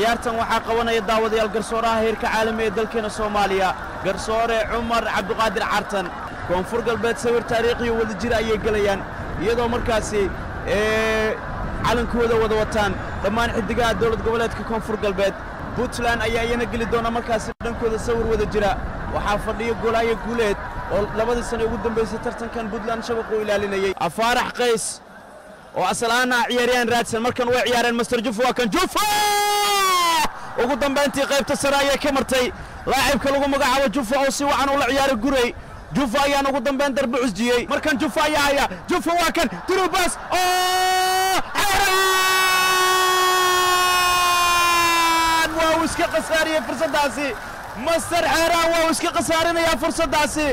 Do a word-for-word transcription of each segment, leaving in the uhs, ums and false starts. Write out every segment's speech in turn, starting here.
ciyaartan waxaa qabanaya daawadayaal garsooraha heerka caalamiga ee dalkeena Soomaaliya garsoore Cumar Cabdiqaadir Cartan Koonfur Galbeed sawir taariikhi wada jira ayay galayaan iyadoo markaasi ee calankooda wada wataan dhammaan xidigaha dowlad goboleedka Koonfur Galbeed Puntland ayaa iyana gali doona markaasi dhankooda sawir wada jira waxaa fadhiyo Goolashii guuleed oo labadii sano ugu dambeysay tartankan Puntland shabaq u ilaalinayay Afarax Qays oo asalaana ciyaariyaan raadsan markan way ciyaareen Master Jufu waa kan Jufu ugu dambeyntii qaybta sare ayay ka martay laacibka lagu magacaabo Jufu oo si wacan u la ciyaaray guray Jufu ayaa ugu dambeyn darbi cusjiyay markan Jufu ayaa haya Jufu waa kan Durubas oo xeraan waa iska qasaariyay fursadaasi Master xeraan waa iska qasaarinaya fursadaasi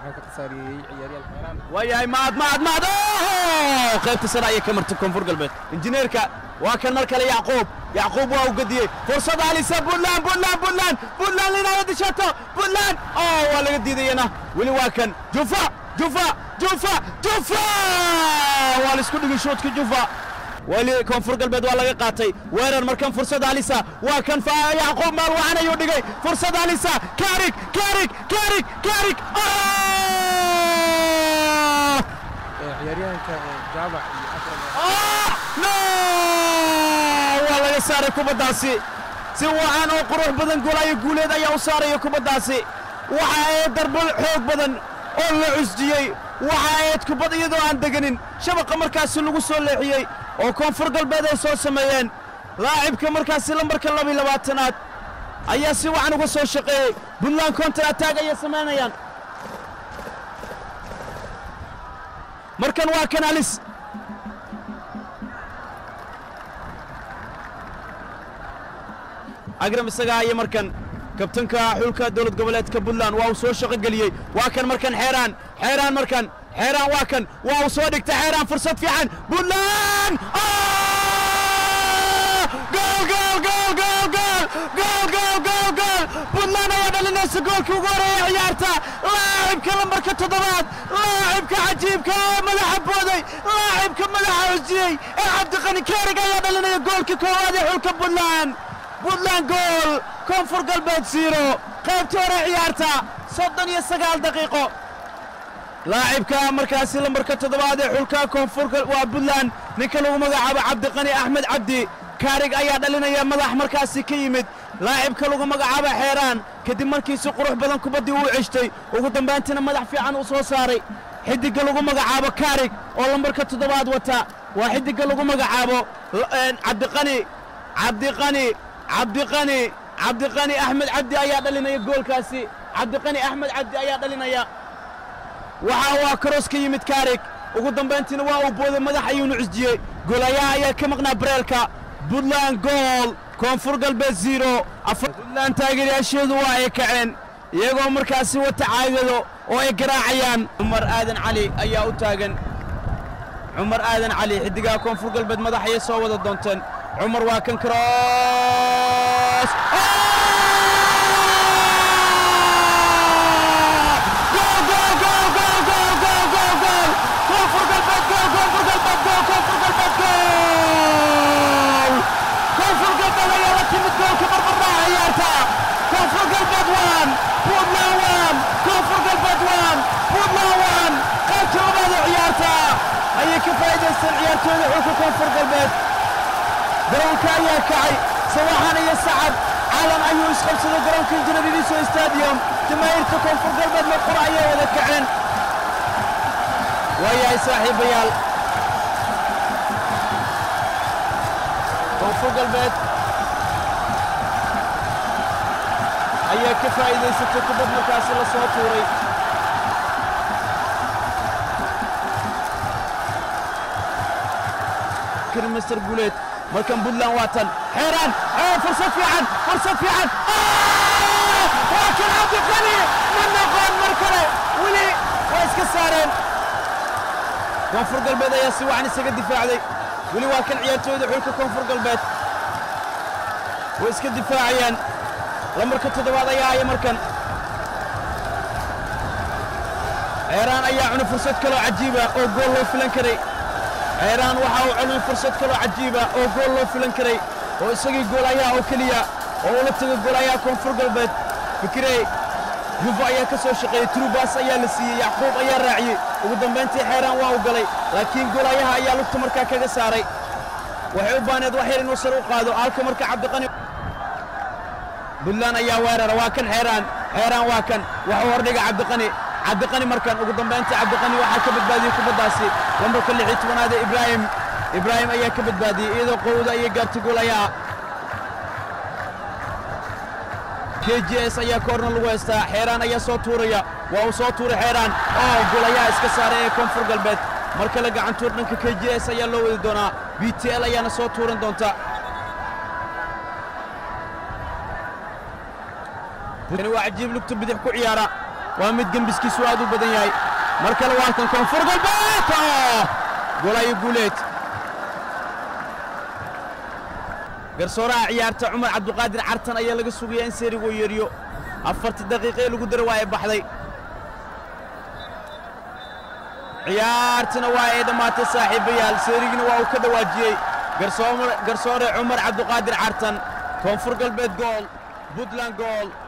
وياي ماد ماد ماد قيبت سرايا كمرت كونفور قلبت انجينيركا وكان مركل يعقوب يعقوب واو قديه فرصه علي سب بولان بولان بولان بولان لنا ودي شاطه بولان اوه ولا قديدي انا ولي واكن جوفا جوفا جوفا جوفا ولا اسكو دغ شوت كجوفا ولي كونفور قلبت ولا قاطي ويرر مركن فرصه علي سا وكان فا يعقوب مال وعنا يودغي فرصه علي سا كاريك كاريك كاريك كاريك عياريانka jaabac iyo afar ah no wala yasar kubadaasi si waxaan oo qurux badan Goolashii guuleed ayaa u saaray kubadaasi waxa ay darbul xoog badan oo la cusjiyay waxa ay kubad iyadoo aan deganin shabaqa markaas lagu soo leexiyay oo Koonfur Galbeed ay soo sameeyeen laacibka markaas lambarka laba iyo labaatanaad ayaa si waxaan uga soo shaqeeyay Puntland counter attack ay sameeyaan markan waa kanalis agram isaga ay markan kabtanka xulka dowlad goboleedka Puntland waa uu soo shaqo galiyay waa kan markan xeeraan xeeraan markan xeeraan waa kan waa uu soo dhigtay xeeraan fursad fiican Puntland gool gool gool gool gool gool gool gool gool Puntland ayaa dhalinaysa goolkii ugu horeeyay ciyaarta لاعبka lambarka toddobaad لاعبka cajiibka madaxa booday لاعبka madaxa hojiyay ee Cabdiqani Kaarig ayaa dhalinaya goolkii koowaad ee xulka Puntland Puntland gool Koonfur Galbeed zero qaybta hore ciyaarta soddon iyo sagaal daqiiqo لاعبka markaasi lambarka toddobaad ee xulka Koonfur waa Puntland ninka lagu magacaabo Cabdiqani Axmed Cabdi Kaarig ayaa dhalinaya madax markaasi ka yimid لاعبka lagu magacaabo xeeraan kadib markii si qurux badan kubadii uu ceshtay ugu dambeyntina madax fiican uu soo saaray xidiga lagu magacaabo Kaarig oo lambarka toddobaad wata waa xidiga lagu magacaabo Cabdiqani Cabdiqani Cabdiqani Cabdiqani Axmed Cabdi ayaa dhalinaya goolkaasi Cabdiqani Axmed Cabdi ayaa dhalinaya waxa uu cross ka yimid Kaarig ugu dambeyntina waa uu booday madax ayuu cusjiyay goolayaa ayaa ka maqnaa Breelka Puntland goal Koonfur Galbeed zero Puntland taageerayaasheedu waa ay kaceen iyagoo markaasi wata caagado oo ay garaacayaan Umar Aadan Cali ayaa u taagan Umar Aadan Cali xidiga Koonfur Galbeed madax ay soo wada doonteen Umar waa kan cross Koonfur Galbeed gool Koonfur Galbeed gool Koonfur Galbeed gool Koonfur Galbeed ayaa la timid goolka barbaraha ciyaarta Koonfur Galbeed one Puntland one Koonfur Galbeed one Puntland one qaybta labaad ee ciyaarta ayay ka faa'iideysteen ciyaartooyda xulka Koonfur Galbeed garoonka ayaa kacay sawaxan iyo sacad calan ayuu isqabsaday garoonka Injineeriso Stadium jamaahirta Koonfur Galbeed ma qura ayay wada kaceen وياي صاحبيال كونفور قلبت أيها كفاية ستكبر مركز الصوتوري كريم مستر جوليت مركم بولان واتن حيران آه فرصة في عن فرصة في عن آه لكن عبد الغني من نقول مركله ولي ويسك السارين كونفور قلبت يا سوى عن السجد دفاعي ولي واكن عيالتويد حولك كونفور قلبت ويسك دفاعيا لمركة تدواد يا مركن حيران أيها عنو فرصة كلو عجيبة أو جول لو فلنكري حيران وحاو عنو فرصة كلو عجيبة أو جول لو فلنكري oo isagii gool ayaa oo kaliya oo la tagay goolaha Koonfur Galbeed fikirey Juve ayaa ka soo shaqeeyay Trubas ayaa la siiyay Yacquub ayaa raaciyay ugu dambeyntii xeeraan waa u galay laakiin goolaha ayaa lugta markaa kaga saaray waxay u baaneed wax yar inuu sar u qaado halka markaa Cabdiqani Puntland ayaa weerara waa kan xeeraan xeeraan waa kan waxa uu hordhiga Cabdiqani Cabdiqani markan ugu dambeyntii Cabdiqani waxa ka badbaadiyay kubadaasi lambarka lix iyo tobanaad Ibrahim Ibrahim ayaa ka badbaadiyay iyadoo qowda ay gaartay goolaha K G S ayaa koorna lagu haystaa xeeraan ayaa soo tuuraya waa uu soo tuuray xeeraan oo goolaha iska saaray ee Koonfur Galbeed marka la gacan tuur dhanka K G S ayaa loo wadi doonaa B T L ayaana soo tuuran doonta Puntland waa cajiib lugta bidix ku ciyaara waa mid gambiskiisu aad u badan yahay marka la waartan Koonfur Galbeed goolaha guuleed garsooraha ciyaarta Umar Cabdiqaadir Cartan ayaa laga sugayaa in seerigu yeeriyo afartii daqiiqo lagu daray waa ay baxday ciyaartuna waa ay dhamaatay saaxiibayaal seerigina waa uu ka dhawaajiyay garsoore garsoore Umar Cabdiqaadir Cartan Koonfur Galbeed gool Puntland gool